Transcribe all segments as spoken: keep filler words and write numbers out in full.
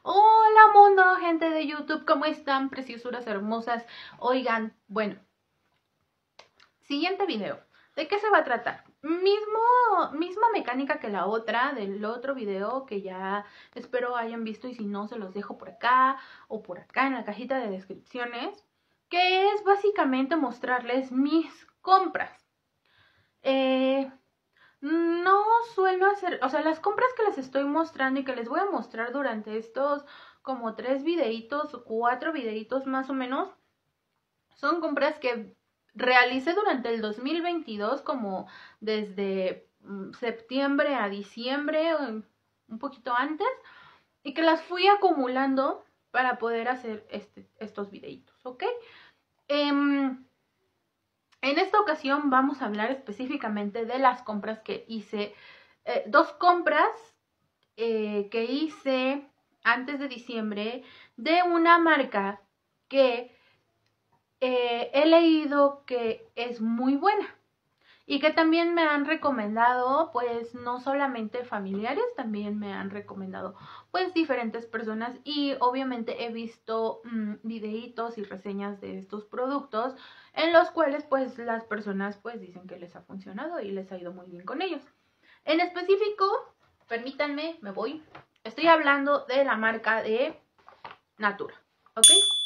Hola mundo, gente de YouTube, ¿cómo están? Preciosuras hermosas. Oigan, bueno, siguiente video. ¿De qué se va a tratar? Mismo, misma mecánica que la otra, del otro video que ya espero hayan visto y si no se los dejo por acá o por acá en la cajita de descripciones, que es básicamente mostrarles mis compras. Eh... No suelo hacer, o sea, las compras que les estoy mostrando y que les voy a mostrar durante estos como tres videitos o cuatro videitos más o menos, son compras que realicé durante el dos mil veintidós, como desde septiembre a diciembre, un poquito antes, y que las fui acumulando para poder hacer este, estos videitos, ¿ok? Eh, En esta ocasión vamos a hablar específicamente de las compras que hice, eh, dos compras eh, que hice antes de diciembre de una marca que eh, he leído que es muy buena y que también me han recomendado, pues no solamente familiares, también me han recomendado pues diferentes personas y obviamente he visto mmm, videitos y reseñas de estos productos en los cuales pues las personas pues dicen que les ha funcionado y les ha ido muy bien con ellos. En específico, permítanme, me voy, estoy hablando de la marca de Natura, ¿ok?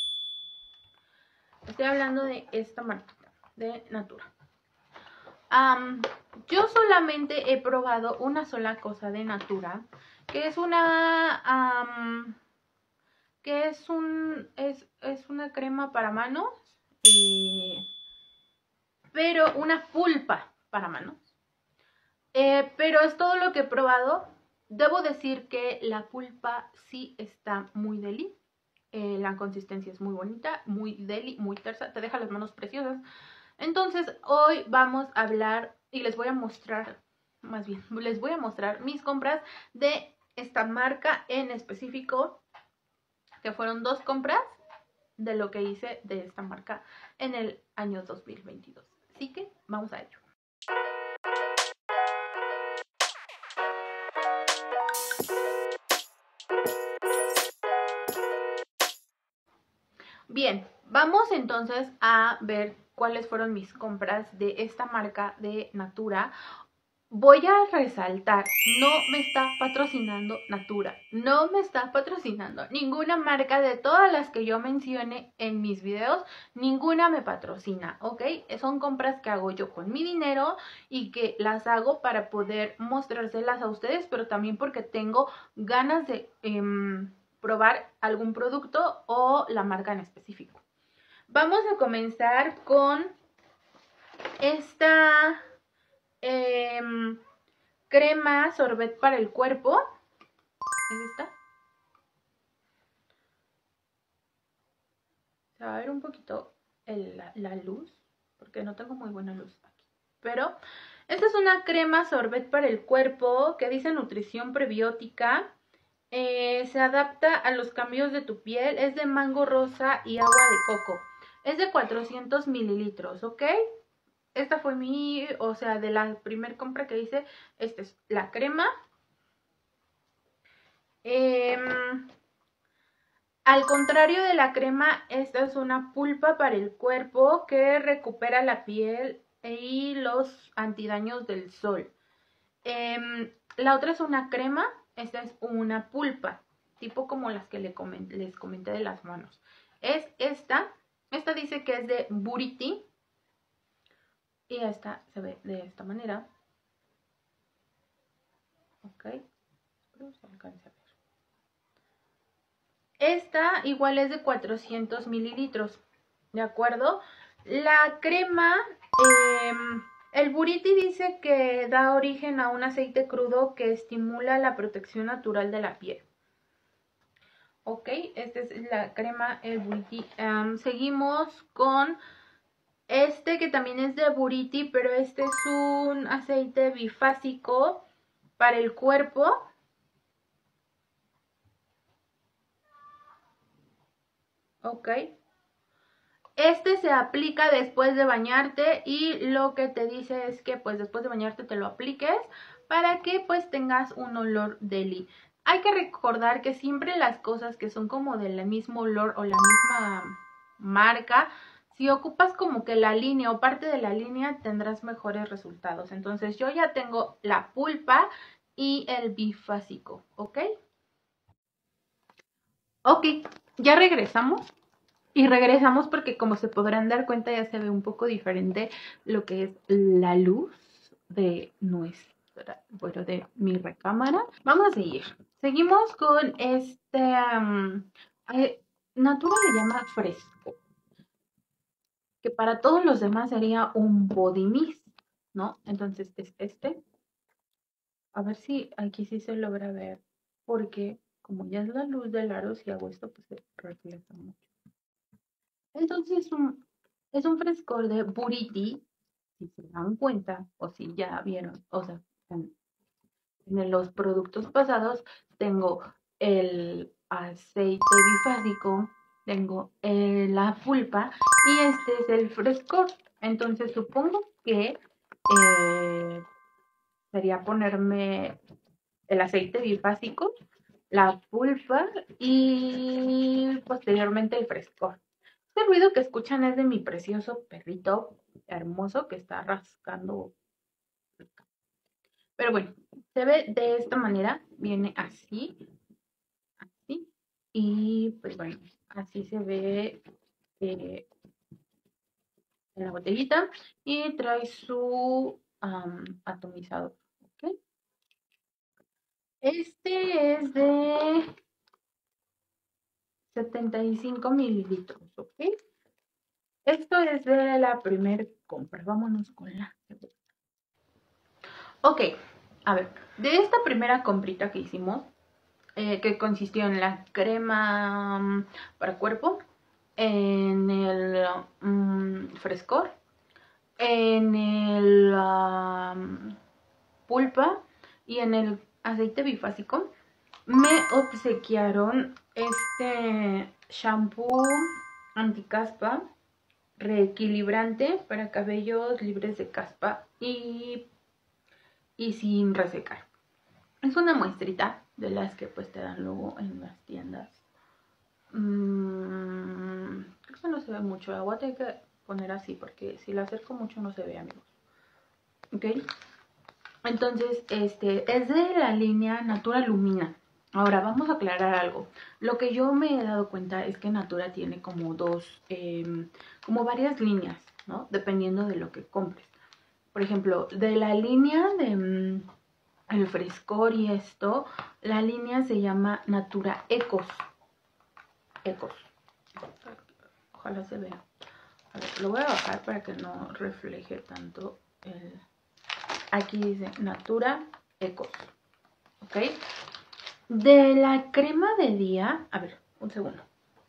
Estoy hablando de esta marca de Natura. Um, yo solamente he probado una sola cosa de Natura, que es una, um, que es un, es, es una crema para manos, eh, pero una pulpa para manos. Eh, pero es todo lo que he probado. Debo decir que la pulpa sí está muy deli. Eh, la consistencia es muy bonita, muy deli, muy tersa, te deja las manos preciosas. Entonces hoy vamos a hablar y les voy a mostrar, más bien, les voy a mostrar mis compras de esta marca en específico, que fueron dos compras de lo que hice de esta marca en el año dos mil veintidós. Así que vamos a ello. Bien, vamos entonces a ver cuáles fueron mis compras de esta marca de Natura. Voy a resaltar, no me está patrocinando Natura, no me está patrocinando ninguna marca de todas las que yo mencione en mis videos, ninguna me patrocina, ¿ok? Son compras que hago yo con mi dinero y que las hago para poder mostrárselas a ustedes, pero también porque tengo ganas de eh, probar algún producto o la marca en específico. Vamos a comenzar con esta Eh, crema sorbet para el cuerpo. ¿Es esta? Se va a ver un poquito el, la, la luz, porque no tengo muy buena luz aquí. Pero esta es una crema sorbet para el cuerpo que dice nutrición prebiótica. Eh, se adapta a los cambios de tu piel. Es de mango rosa y agua de coco. Es de cuatrocientos mililitros, ¿ok? Esta fue mi, o sea, de la primera compra que hice. Esta es la crema. Eh, al contrario de la crema, esta es una pulpa para el cuerpo que recupera la piel y los antidaños del sol. Eh, la otra es una crema, esta es una pulpa, tipo como las que les comenté, les comenté de las manos. Es esta, esta dice que es de Buriti. Y esta se ve de esta manera. Ok, espero se alcance a ver. Esta igual es de cuatrocientos mililitros, ¿de acuerdo? La crema, eh, el Buriti dice que da origen a un aceite crudo que estimula la protección natural de la piel. Ok, esta es la crema, el Buriti. Um, seguimos con este que también es de Buriti, pero este es un aceite bifásico para el cuerpo. Ok. Este se aplica después de bañarte y lo que te dice es que pues después de bañarte te lo apliques para que pues tengas un olor deli. Hay que recordar que siempre las cosas que son como del mismo olor o la misma marca, si ocupas como que la línea o parte de la línea, tendrás mejores resultados. Entonces yo ya tengo la pulpa y el bifásico, ¿ok? Ok, ya regresamos. Y regresamos porque, como se podrán dar cuenta, ya se ve un poco diferente lo que es la luz de nuestra, bueno, de mi recámara. Vamos a seguir. Seguimos con este, um, eh, Natura le llama fresco, que para todos los demás sería un body mist, ¿no? Entonces es este. A ver si aquí sí se logra ver, porque como ya es la luz del aro, si hago esto, pues se refleja mucho. Entonces es un, es un frescor de Buriti, si se dan cuenta, o si ya vieron, o sea, en, en los productos pasados tengo el aceite bifásico, tengo eh, la pulpa y este es el frescor. Entonces supongo que eh, sería ponerme el aceite bifásico, la pulpa y posteriormente el frescor. Este ruido que escuchan es de mi precioso perrito hermoso que está rascando. Pero bueno, se ve de esta manera, viene así, así, y pues bueno, así se ve eh, en la botellita y trae su um, atomizador. ¿Okay? Este es de setenta y cinco mililitros, ¿ok? Esto es de la primera compra. Vámonos con la segunda. Ok, a ver, de esta primera comprita que hicimos, eh, que consistió en la crema um, para cuerpo, en el um, frescor, en el um, pulpa y en el aceite bifásico, me obsequiaron este shampoo anticaspa reequilibrante para cabellos libres de caspa y, y sin resecar. Es una muestrita de las que pues te dan luego en las tiendas. Mm, creo que no se ve mucho. La voy a tener que poner así porque si la acerco mucho no se ve, amigos. ¿Ok? Entonces, este es de la línea Natura Lumina. Ahora, vamos a aclarar algo. Lo que yo me he dado cuenta es que Natura tiene como dos, eh, como varias líneas, ¿no? Dependiendo de lo que compres. Por ejemplo, de la línea de mm, el frescor y esto, la línea se llama Natura Ecos. Ecos. Ojalá se vea. A ver, lo voy a bajar para que no refleje tanto el... Aquí dice Natura Ecos. ¿Ok? De la crema de día... A ver, un segundo.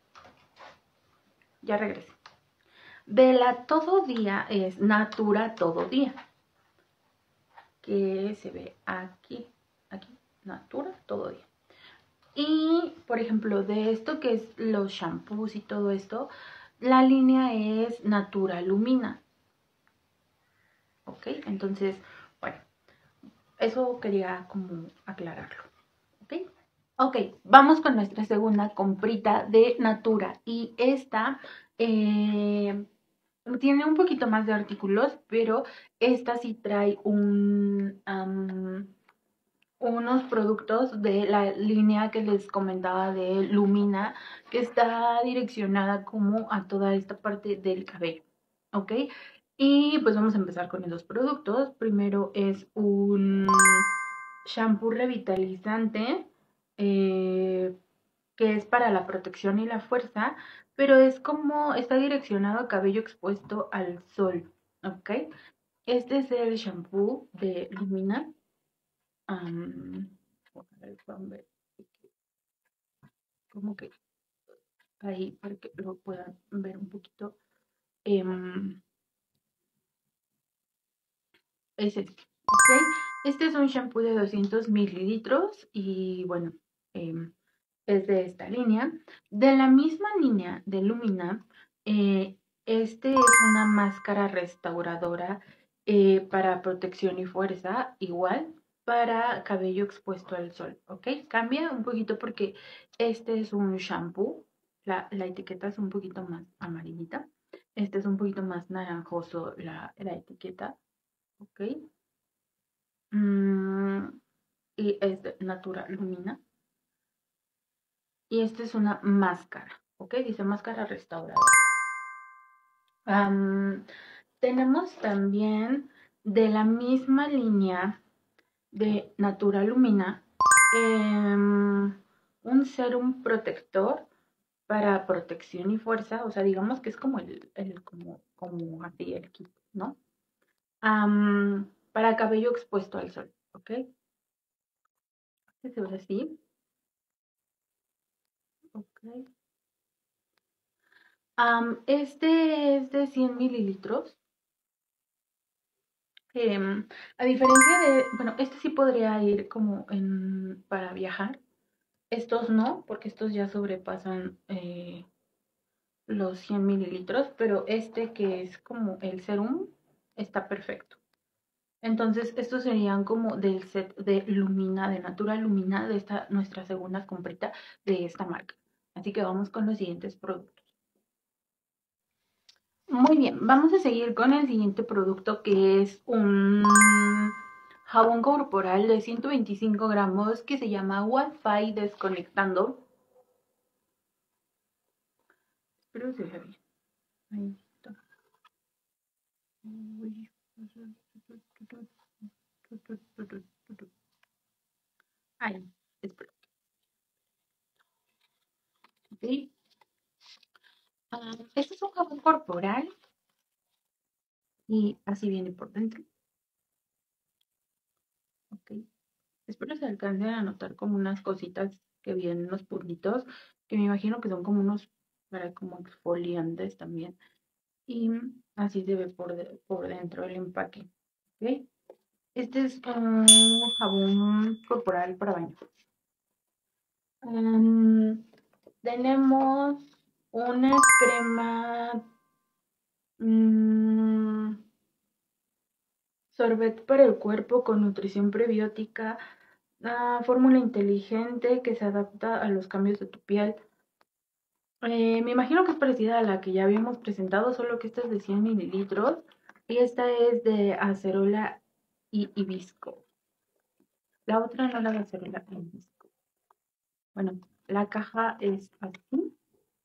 Ya regresé. De la todo día es Natura todo día. Que se ve aquí. Aquí. Natura todo día. Y, por ejemplo, de esto que es los shampoos y todo esto, la línea es Natura Lumina. ¿Ok? Entonces, bueno, eso quería como aclararlo. ¿Ok? Ok, vamos con nuestra segunda comprita de Natura. Y esta eh, tiene un poquito más de artículos, pero esta sí trae un... Um, unos productos de la línea que les comentaba de Lumina, que está direccionada como a toda esta parte del cabello, ¿ok? Y pues vamos a empezar con esos productos. Primero es un shampoo revitalizante, eh, que es para la protección y la fuerza, pero es como, está direccionado a cabello expuesto al sol, ¿ok? Este es el shampoo de Lumina. Um, como que ahí para que lo puedan ver un poquito. Um, es este, ¿ok? Este es un shampoo de doscientos mililitros y bueno, um, es de esta línea. De la misma línea de Lumina, eh, este es una máscara restauradora eh, para protección y fuerza, igual. para cabello expuesto al sol, ¿ok? Cambia un poquito porque este es un shampoo, la, la etiqueta es un poquito más amarillita, este es un poquito más naranjoso la, la etiqueta, ¿ok? Mm, y es de Natura Lumina. Y esta es una máscara, ¿ok? Dice máscara restauradora. Um, tenemos también de la misma línea de Natura Lumina eh, un serum protector para protección y fuerza, o sea, digamos que es como el, el como, como así el kit, ¿no? Um, para cabello expuesto al sol, ¿ok? Este se ve así, ¿ok? Um, este es de cien mililitros. Eh, a diferencia de, bueno, este sí podría ir como en, para viajar. Estos no, porque estos ya sobrepasan eh, los cien mililitros, pero este que es como el serum está perfecto. Entonces, estos serían como del set de Lumina, de Natura Lumina, de esta nuestra segunda comprita de esta marca. Así que vamos con los siguientes productos. Muy bien, vamos a seguir con el siguiente producto que es un jabón corporal de ciento veinticinco gramos que se llama Wi-Fi Desconectando. Espero que se vea bien. Ahí está. Ahí, espero. ¿Okay? Uh, este es un jabón corporal y así viene por dentro. Okay. Espero se alcancen a notar como unas cositas que vienen, unos puntitos, que me imagino que son como unos, para como exfoliantes también. Y así se ve por, de, por dentro el empaque. ¿Okay? Este es un jabón corporal para baño. Um, tenemos una crema mmm, sorbet para el cuerpo con nutrición prebiótica, uh, fórmula inteligente que se adapta a los cambios de tu piel. Eh, me imagino que es parecida a la que ya habíamos presentado, solo que esta es de cien mililitros y esta es de acerola y hibisco. La otra no la de acerola y hibisco. Bueno, la caja es así.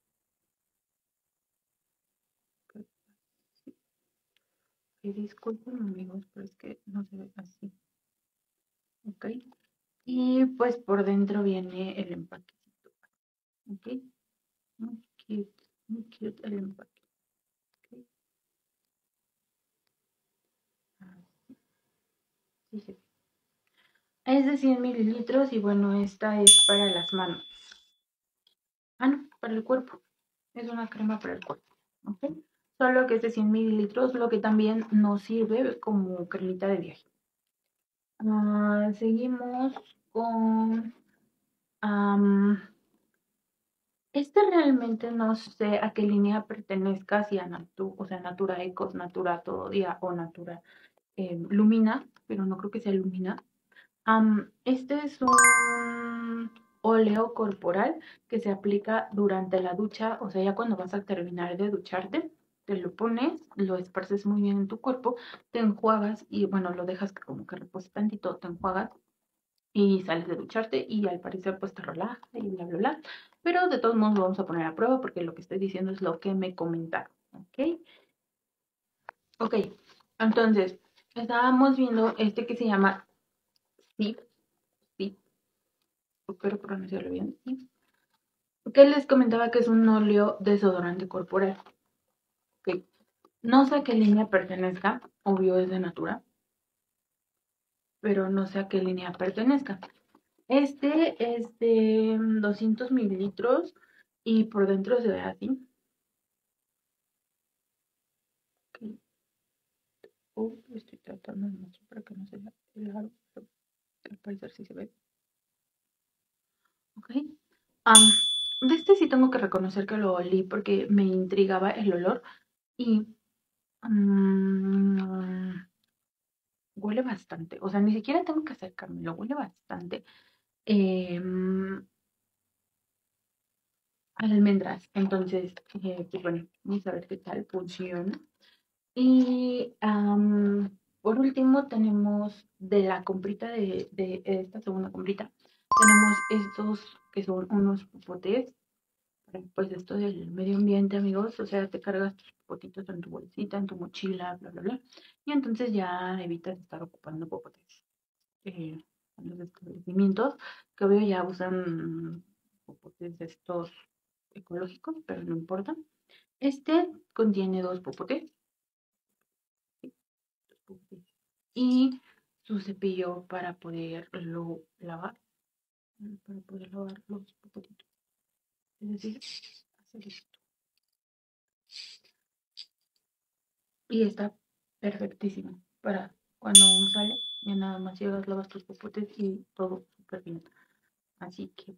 Y disculpen amigos, pero es que no se ve así. Ok. Y pues por dentro viene el empaquecito. Ok. Muy cute, muy cute el empaque. Okay. Sí, sí. Es de cien mililitros y bueno, esta es para las manos. Ah, no, para el cuerpo. Es una crema para el cuerpo. ¿Ok? Solo que es de cien mililitros, lo que también nos sirve como cremita de viaje. Uh, seguimos con... Um, este realmente no sé a qué línea pertenezca, si a Natu, o sea, Natura Ecos, Natura Todo Día o Natura eh, Lumina, pero no creo que sea Lumina. Um, este es un óleo corporal que se aplica durante la ducha, o sea, ya cuando vas a terminar de ducharte, te lo pones, lo esparces muy bien en tu cuerpo, te enjuagas y bueno, lo dejas que como que repose tantito, te enjuagas y sales de ducharte y al parecer pues te relaja y bla, bla, bla. Pero de todos modos lo vamos a poner a prueba porque lo que estoy diciendo es lo que me comentaron, ¿ok? Ok, entonces estábamos viendo este que se llama Zip, Zip, espero pronunciarlo bien, Zip, que les comentaba que es un óleo desodorante corporal. Ok, no sé a qué línea pertenezca, obvio es de Natura, pero no sé a qué línea pertenezca. Este es de doscientos mililitros y por dentro se ve así. Okay. Oh, estoy tratando de mostrar para que no se vea claro, pero al parecer sí se ve. Ok. Um, de este sí tengo que reconocer que lo olí porque me intrigaba el olor y um, huele bastante. O sea, ni siquiera tengo que acercarme, huele bastante. Eh, almendras. Entonces, eh, pues bueno, vamos a ver qué tal funciona. Y am, por último tenemos de la comprita de, de esta segunda comprita, tenemos estos que son unos popotes, pues esto del medio ambiente, amigos, o sea, te cargas tus popotitos en tu bolsita, en tu mochila, bla, bla, bla, y entonces ya evitas estar ocupando popotes. Eh, en los establecimientos que veo ya usan popotes de estos ecológicos, pero no importa. Este contiene dos popotes y su cepillo para poderlo lavar, para poder lavar los popotitos. Es decir, hacer esto. Y está perfectísimo para cuando uno sale, ya nada más llegas, lavas tus popotes y todo súper bien. Así que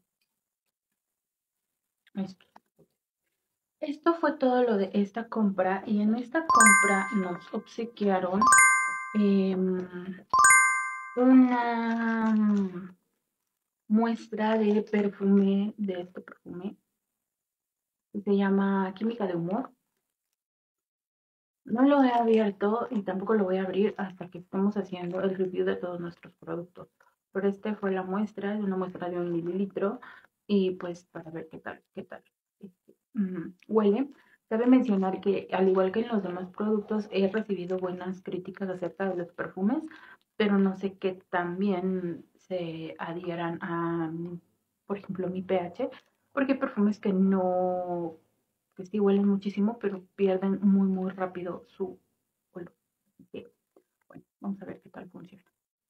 esto. Esto fue todo lo de esta compra y en esta compra nos obsequiaron eh, una muestra de perfume, de este perfume, que se llama Química de Humor. No lo he abierto y tampoco lo voy a abrir hasta que estemos haciendo el review de todos nuestros productos. Pero este fue la muestra, es una muestra de un mililitro y pues para ver qué tal, qué tal este, mm, huele. Cabe mencionar que al igual que en los demás productos he recibido buenas críticas acerca de los perfumes, pero no sé qué tan bien se adhieran a, por ejemplo, mi pH, porque hay perfumes que no que sí huelen muchísimo, pero pierden muy, muy rápido su olor. Así que, bueno, vamos a ver qué tal funciona.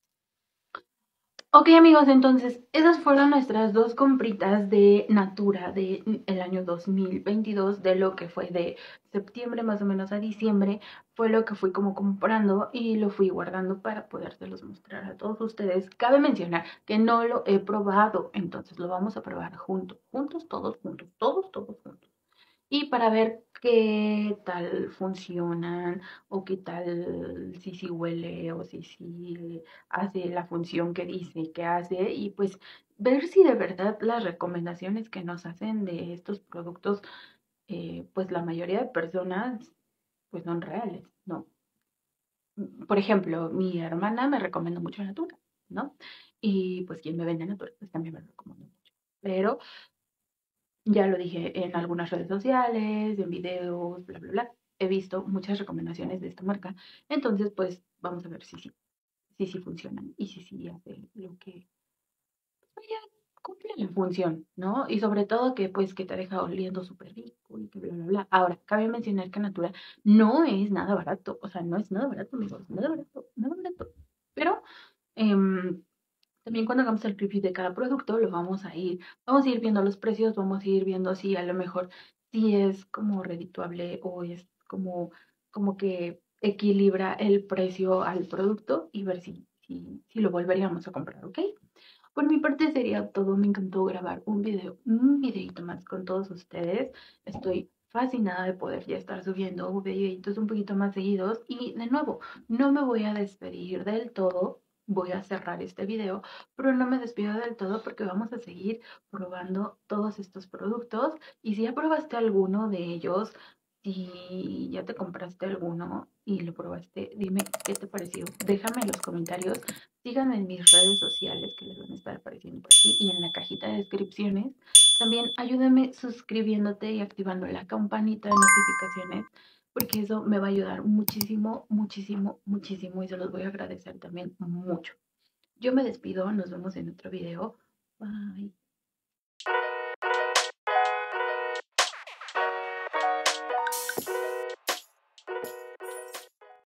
Ok, amigos, entonces esas fueron nuestras dos compritas de Natura del el año dos mil veintidós, de lo que fue de septiembre más o menos a diciembre, fue lo que fui como comprando y lo fui guardando para podérselos mostrar a todos ustedes. Cabe mencionar que no lo he probado, entonces lo vamos a probar juntos, juntos, todos juntos, todos, todos juntos. Y para ver qué tal funcionan o qué tal si sí huele o si sí hace la función que dice que hace y pues ver si de verdad las recomendaciones que nos hacen de estos productos, eh, pues la mayoría de personas pues son reales, ¿no? Por ejemplo, mi hermana me recomendó mucho Natura, ¿no? Y pues quien me vende Natura pues también me lo recomienda mucho. Pero ya lo dije en algunas redes sociales, en videos, bla, bla, bla. He visto muchas recomendaciones de esta marca. Entonces, pues vamos a ver si sí, si sí funcionan y si sí hace lo que vaya, cumple la función, ¿no? Y sobre todo que pues que te deja oliendo súper rico y que bla, bla, bla. Ahora, cabe mencionar que Natura no es nada barato. O sea, no es nada barato, amigos. Nada barato, nada barato. Pero eh, también cuando hagamos el review de cada producto, lo vamos a ir, vamos a ir viendo los precios, vamos a ir viendo si a lo mejor si es como redituable o es como, como que equilibra el precio al producto y ver si, si, si lo volveríamos a comprar, ¿ok? Por mi parte sería todo, me encantó grabar un video, un videito más con todos ustedes. Estoy fascinada de poder ya estar subiendo videitos un poquito más seguidos y de nuevo, no me voy a despedir del todo, voy a cerrar este video, pero no me despido del todo porque vamos a seguir probando todos estos productos y si ya probaste alguno de ellos, si ya te compraste alguno y lo probaste, dime qué te pareció. Déjame en los comentarios. Síganme en mis redes sociales que les van a estar apareciendo por aquí y en la cajita de descripciones. También ayúdame suscribiéndote y activando la campanita de notificaciones porque eso me va a ayudar muchísimo, muchísimo, muchísimo y se los voy a agradecer también mucho. Yo me despido, nos vemos en otro video. Bye.